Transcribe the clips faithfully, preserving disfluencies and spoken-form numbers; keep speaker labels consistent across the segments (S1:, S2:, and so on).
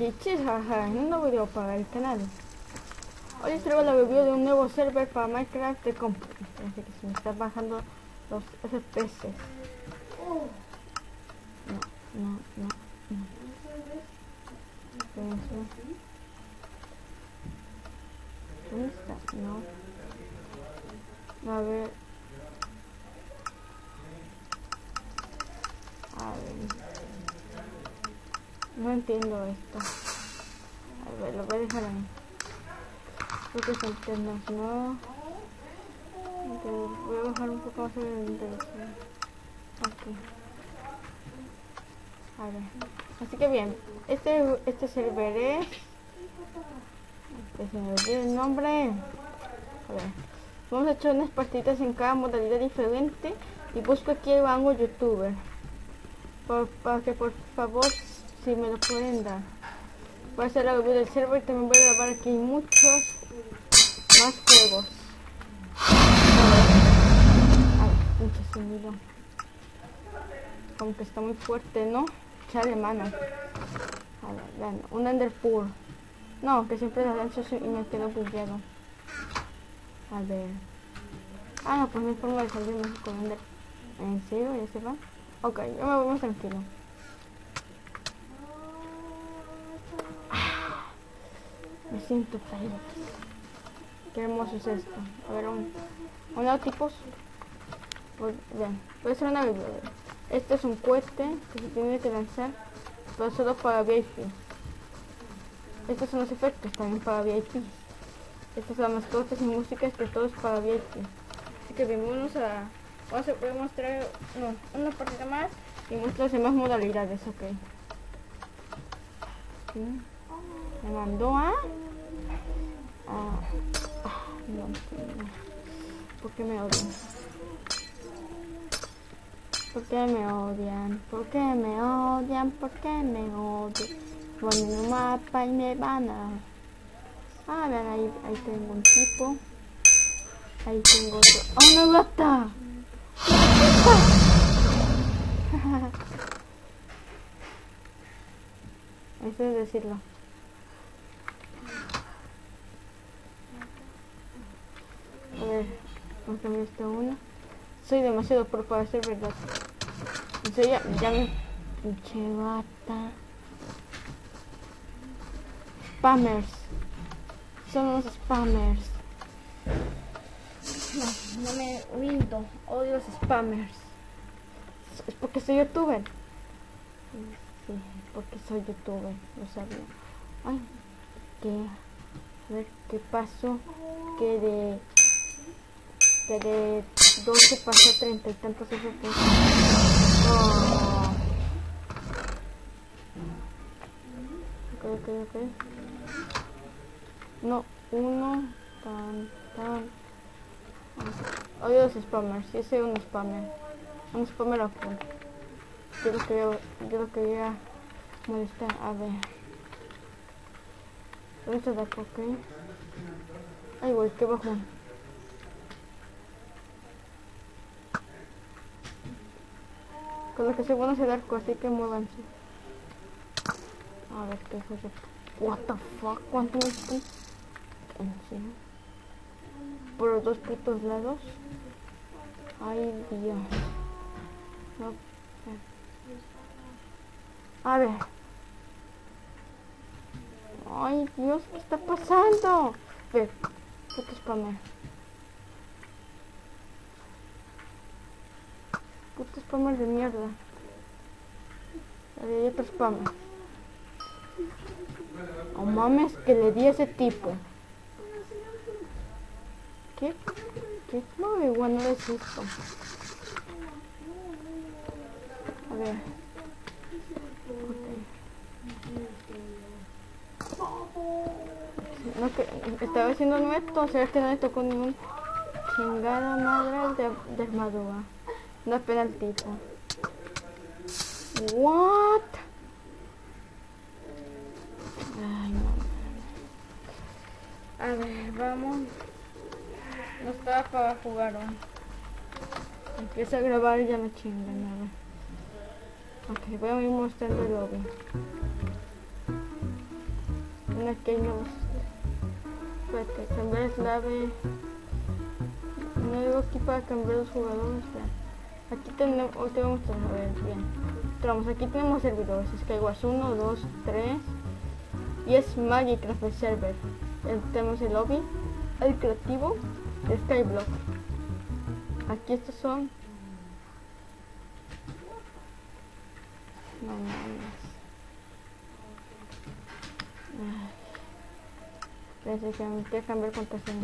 S1: Pichis, jaja, en un nuevo video para el canal. Hoy les traigo la review de un nuevo server para Minecraft de compu. Así que se me están bajando los F P S. No, no, no, no. ¿Dónde está? No. A ver. A ver. No entiendo esto. A ver, lo voy a dejar ahí. Creo que es internacional. Voy a bajar un poco más el internacional. Ok. A ver. Así que bien. Este, este server es... Este se me olvidó el nombre. A ver. Vamos a echar unas partiditas en cada modalidad diferente. Y busco aquí el rango youtuber. Por, para que por favor, si me lo pueden dar. Voy a hacer la review del server y también voy a grabar aquí muchos más juegos. Ay, pinche sonido. Como que está muy fuerte, ¿no? Chale, mano. A ver, vean, un Enderpool. No, que siempre la lanzo y me quedo bugueado. A ver. Ah, no, pues no hay forma de salir más con Ender. ¿En serio? ¿Ya se va? Ok, yo me voy más tranquilo. Me siento feliz. Qué hermoso es esto. A ver, un... Hola, tipos. Pues, bien, voy a hacer una review. Este es un cohete que se tiene que lanzar, pero solo para V I P. Estos son los efectos también para V I P. Estas son las mascotas y músicas que todo es para V I P. Así que bienvenidos a... Vamos a poder mostrar no, una partida más y muestro las demás modalidades, ok. ¿Sí? Me mandó a... Ah, ah, no entiendo. ¿Por qué me odian? ¿Por qué me odian? ¿Por qué me odian? ¿Por qué me odian? Ponen un mapa y me van a... Ah, vean, ahí, ahí tengo un tipo. Ahí tengo otro. ¡Oh, una gata! Eso es decirlo. A ver, vamos a cambiar esta una. Soy demasiado pro para ser verdad. Soy ya, ya me... Pinche gata. Spammers. Son unos spammers. No, no me rindo. Odio los spammers. Es porque soy youtuber. Sí, porque soy youtuber. Lo sabía. Ay, ¿qué? A ver, ¿qué pasó? Que de... Que de doce pasó a treinta y tantos F P S. Oh. Ok, ok, ok. No, uno, tan, tan. Odio los spammers, yo soy un spammer. Un spammer azul. Yo lo quería, yo lo quería molestar. A ver. ¿Dónde está la coca? Ay, güey, qué bajón. Con lo que se bueno es el arco, así que muévanse. A ver, qué es eso. What the fuck, ¿cuánto me estoy? ¿En serio? Por los dos putos lados. Ay, Dios. No. A ver. Ay, Dios, ¿qué está pasando? Ve, puto spammer. Puto spammer de mierda. Hay otro spammer. Oh mames, que le di a ese tipo. ¿Qué? ¿Qué? No, igual no es esto. A ver. Okay. No, que estaba haciendo nuestro, o sea que no le tocó ningún chingada madre de, de armadura. Una pena al tipo. What? Ay, no. A ver, vamos. No estaba para jugar aún. Empieza a grabar y ya me chingan, a ver. Ok, voy a ir mostrando el lobby. una que hay nuevos. Espérate, cambiar eslave. No digo aquí para cambiar los jugadores. Ya. Aquí tenemos, hoy tenemos, a ver, bien. Entramos, aquí tenemos servidores, Skywars uno, dos, tres. Y es Magicraft Server. El, tenemos el lobby, el creativo, el Skyblock. Aquí estos son. No, no, no. Pensé que me quiero cambiar contraseña.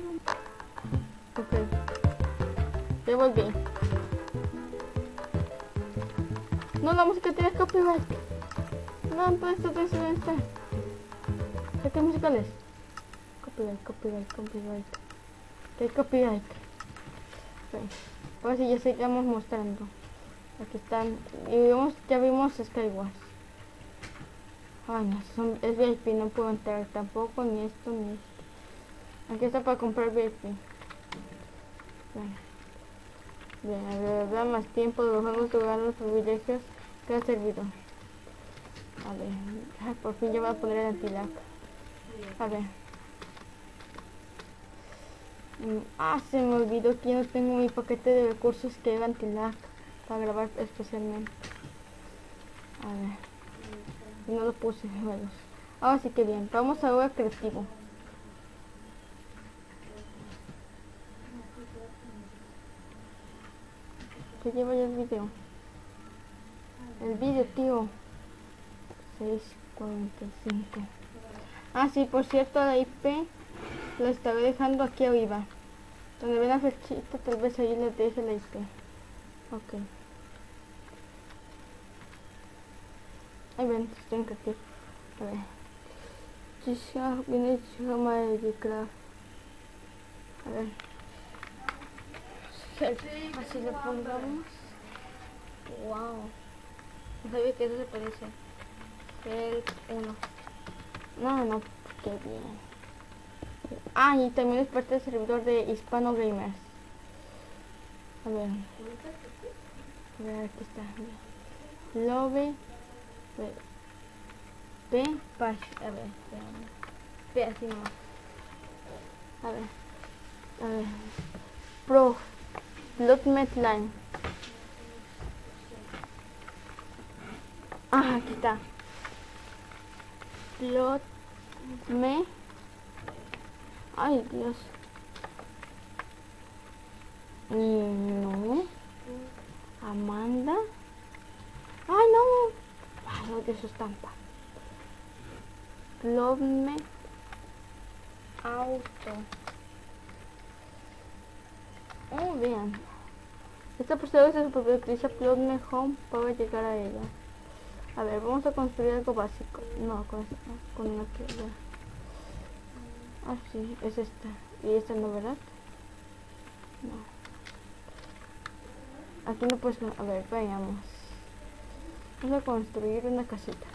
S1: Ok. Ya volví. No, la música tiene copyright. No, pues esto tiene que estar. ¿Qué musical es? Copyright, copyright, copyright. ¿Qué copyright? Okay. Ahora sí, ya sigamos mostrando. Aquí están. Y vimos, ya vimos Skywars. Ay, no, son, es V I P, no puedo entrar tampoco, ni esto, ni esto. Aquí está para comprar V I P. Bueno. Bien, a ver, da más tiempo de los juegos de jugar los privilegios que ha servido. A ver, ay, por fin ya voy a poner el anti-lag. A ver. Ah, se me olvidó que yo no tengo mi paquete de recursos que haga anti-lag para grabar especialmente. A ver. Y no lo puse, bueno. Ahora sí que bien, vamos ahora a creativo. ¿Qué lleva ya el video? El video, tío. seis cuarenta y cinco. Ah, sí, por cierto, la I P la estaré dejando aquí arriba. Donde ven la flechita, tal vez ahí les deje la I P. Ok. Ahí ven, estoy en creativo. A ver. Chisha, viene Chisha Magicraft. A ver. Así lo pongamos. Wow. No sabía que eso se parece. El uno. No, no, qué bien. Ah, y también es parte del servidor de Hispano Gamers. A ver. A ver, aquí está. Lobby. P. Pash. A ver, P así nomás. A ver. A ver. Pro. Bloodmet Line. Ah, aquí está. Plot me. Ay, Dios. No. Amanda. Ay, no. Ay, no, de su estampa. Plot me. Auto. Oh, vean. Esta persona se utiliza Plot me Home para llegar a ella. A ver, vamos a construir algo básico. No, con esta, con una que ya. Ah, sí, es esta. Y esta no, ¿verdad? No. Aquí no puedes... A ver, veamos. Vamos a construir una casita.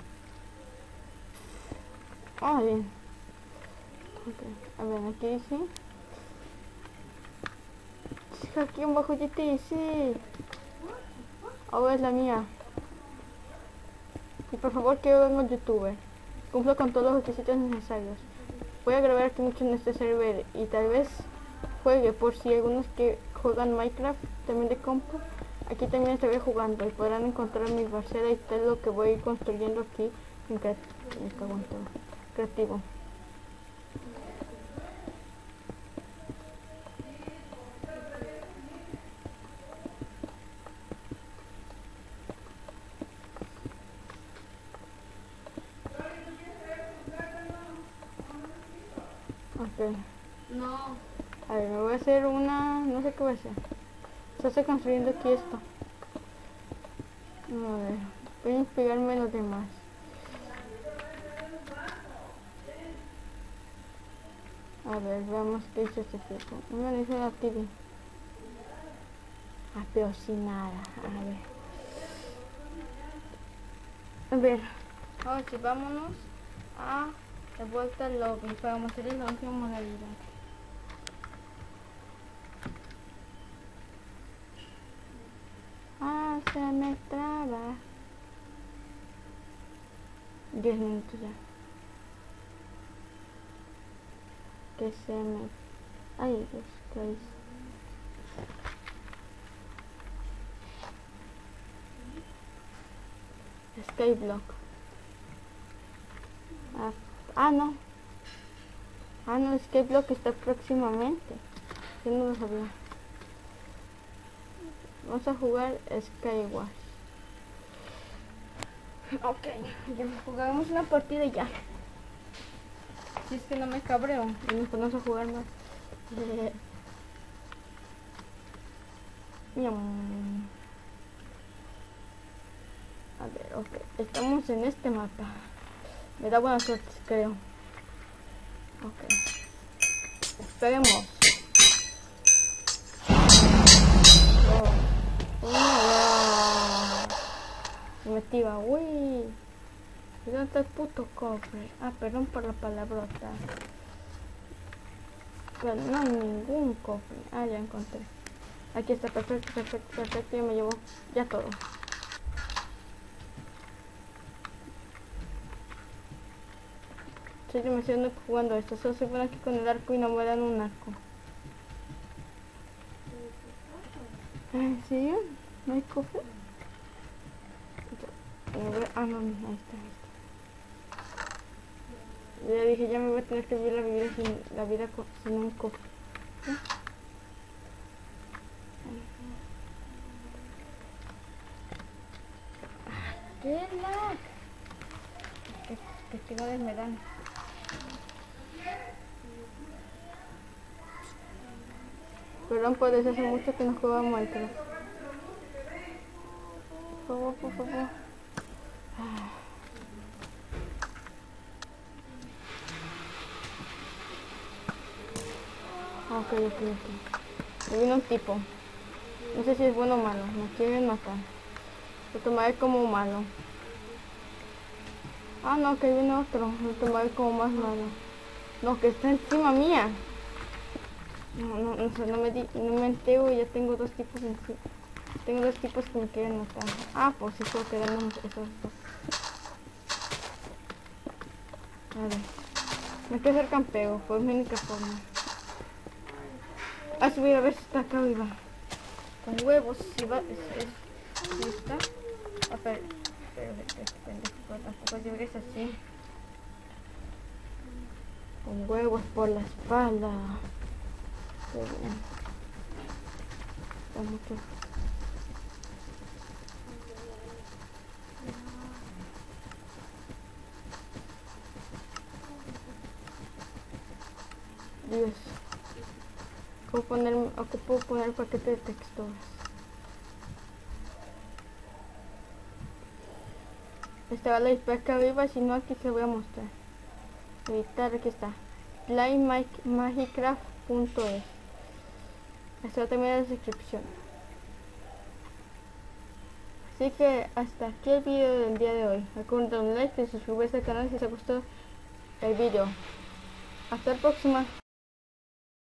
S1: Ah, bien. Okay. A ver, aquí dice... Aquí abajo ya te dice... Ahora es la mía. Y por favor, que yo venga youtuber. Cumplo con todos los requisitos necesarios. Voy a grabar aquí mucho en este server y tal vez juegue por si algunos que juegan Minecraft también de compu. Aquí también estaré jugando y podrán encontrar mi parcela y todo lo que voy a ir construyendo aquí en creativo. Ok.
S2: No.
S1: A ver, me voy a hacer una... no sé qué voy a hacer. Se está construyendo aquí esto. A ver, voy a inspirarme en los demás. A ver, veamos qué hizo este tipo. No me dice la T V. Ah, pero sin nada. A ver. A ver. Ahora sí, vámonos a de vuelta al lobby para mostrarles la última modalidad. Ah, se me traba. diez minutos ya. que se me... Ay, Dios, ¿qué es? Skyblock. Ah, ah, no. Ah, no, Skyblock está próximamente. Yo no lo sabía. Vamos a jugar Skywars. Ok, ya jugamos una partida ya. Si es que no me cabreo y nos ponemos a jugar más. Eh, a ver, ok, estamos en este mapa. Me da buena suerte, creo. Ok, esperemos. Oh, oh, no. Me tira, uy. ¿Dónde está el puto cofre? Ah, perdón por la palabrota. Pero no hay ningún cofre. Ah, ya encontré. Aquí está, perfecto, perfecto, perfecto. Ya me llevo ya todo. Soy demasiado jugando esto. Solo se ponen aquí con el arco y no me dan un arco. ¿En serio? ¿No hay cofre? Ah, no, ahí está, ahí está. Ya dije, ya me voy a tener que vivir la vida sin, la vida sin un cofre. ¿Sí? ¡Qué lag! Que, que chingones me dan. Perdón, pues desde hace mucho que no jugaba Minecraft. Por favor, por favor. Ah. Ok, ok, ok. Me vino un tipo. No sé si es bueno o malo. Me quieren matar. Lo tomaré como malo. Ah, no, que viene otro. Lo tomaré como más malo. No, que está encima mía. No, no, no, no me, di, no me entero y ya tengo dos tipos encima. Tengo dos tipos que me quieren matar. Ah, pues sí, solo quedamos esos dos. A ver. Me quiero hacer campeo, pues mi única forma. A subir a ver si está acá arriba. Con huevos, si va. Es, es, ¿sí está? A ver. Pero este pendejo tampoco llegues así. Con huevos por la espalda. Qué bien. Está mucho. Dios. ¿Cómo poner, ocupo poner paquete de texturas? Esta va la dispaca viva, si no aquí se voy a mostrar. Editar, aquí está. play magicraft punto es. Esto también en la descripción. Así que hasta aquí el video del día de hoy. Recuerden darle un like y suscribirse al canal si les gustó el video. Hasta la próxima.